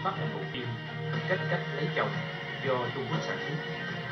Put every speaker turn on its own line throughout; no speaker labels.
phát hành bộ phim Cách cách lấy chồng do Trung Quốc sản xuất.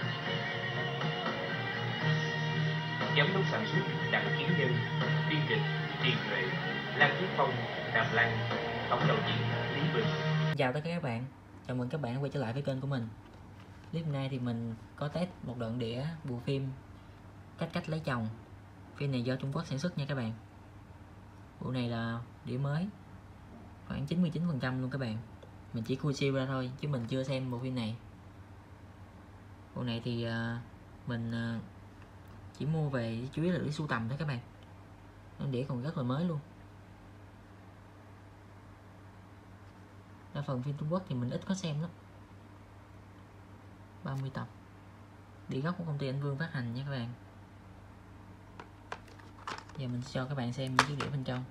Giám đốc sản xuất Đặng Kiến Nhân, biên kịch Tiền Huệ, Lan Tuyết Phong, Đàm Lan, tổng đạo diễn Lý Bình.
Chào tất cả các bạn, chào mừng các bạn quay trở lại với kênh của mình. Clip nay thì mình có test một đoạn đĩa bộ phim Cách cách lấy chồng. Phim này do Trung Quốc sản xuất nha các bạn. Bộ này là đĩa mới, khoảng 99% luôn các bạn. Mình chỉ khui siêu ra thôi chứ mình chưa xem bộ phim này. Bộ này thì mình chỉ mua về chủ yếu là để sưu tầm thôi các bạn. Đĩa còn rất là mới luôn. Đa phần phim Trung Quốc thì mình ít có xem lắm. 30 tập. Đĩa gốc của công ty Anh Vương phát hành nha các bạn. Giờ mình sẽ cho các bạn xem những chiếc đĩa bên trong.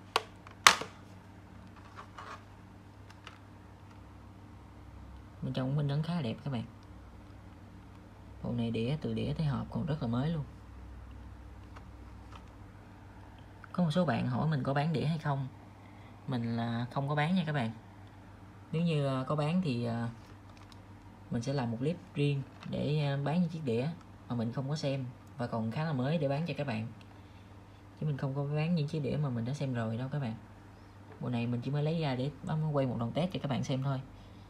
Bên trong minh ấn khá là đẹp các bạn. Bộ này đĩa từ đĩa tới hộp còn rất là mới luôn. Có một số bạn hỏi mình có bán đĩa hay không. Mình là không có bán nha các bạn. Nếu như có bán thì mình sẽ làm một clip riêng để bán những chiếc đĩa mà mình không có xem và còn khá là mới để bán cho các bạn. Chứ mình không có bán những chiếc đĩa mà mình đã xem rồi đâu các bạn. Bộ này mình chỉ mới lấy ra để quay một đoạn test cho các bạn xem thôi.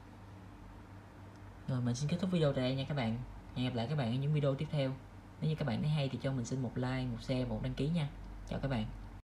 Rồi mình xin kết thúc video tại đây nha các bạn. Hẹn gặp lại các bạn ở những video tiếp theo. Nếu như các bạn thấy hay thì cho mình xin một like, một share, một đăng ký nha. Chào các bạn.